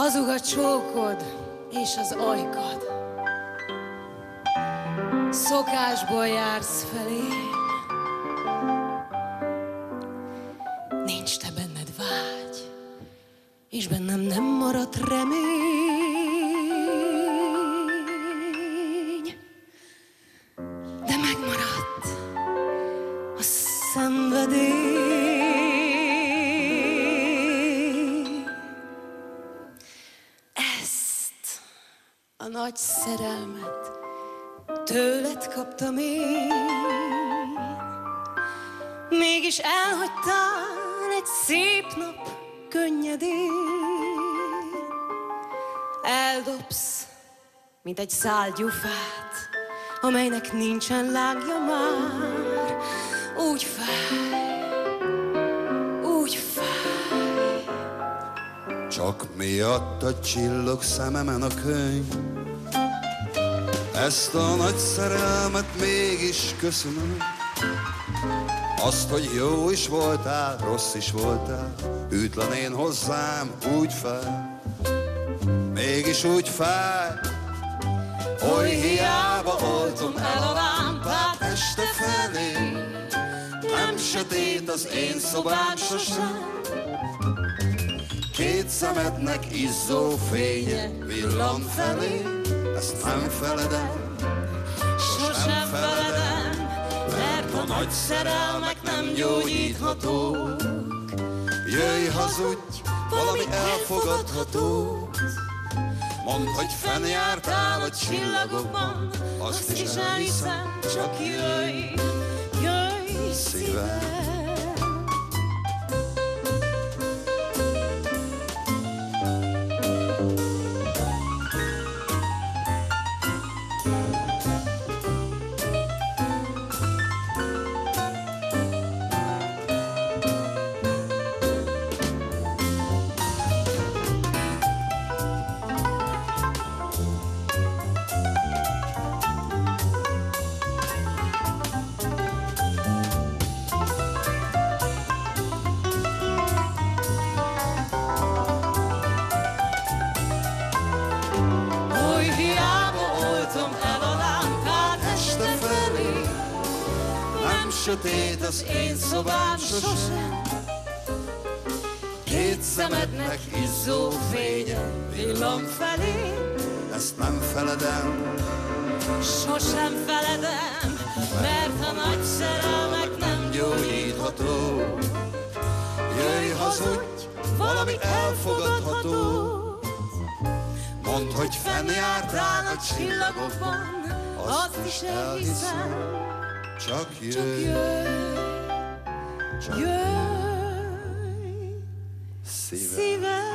Hazug a csókod és az ajkad, szokásból jársz felém. Nincs te benned vágy, és bennem nem maradt remény, de megmaradt a szenvedély. Ezt a nagy szerelmet tőled kaptam én, mégis elhagytál egy szép nap könnyedén. Eldobsz, mint egy szál gyufát, amelynek nincsen lángja már. Úgy fáj, úgy fáj. Csak miattad csillog szememen a könyv, ezt a nagy szerelmet mégis köszönöm. Azt, hogy jó is voltál, rossz is voltál, hűtlen én hozzám, úgy fáj, mégis úgy fáj. Oly hiába oltom el a lámpát este felé, nem sötét az én szobám sosem. Két szemednek izzó fénye villan felé, ezt nem feledem, sosem feledem, mert a nagy szerelmek nem gyógyíthatók. Jöjj, hazudj, valami elfogadhatót, mondd, hogy fennjártál a csillagokban, azt is elhiszem, csak jöjj, jöjj szívem. Sötét az én szobám sosem, két szemednek izzó fénye villan felé, ezt nem feledem, sosem feledem, mert a nagy szerelmek nem gyógyítható. Jöjj, hazudj, valami elfogadhatót, mondd, hogy fennjártál a csillagokban, azt is elhiszem, csak jöjj, jöjj, szívem.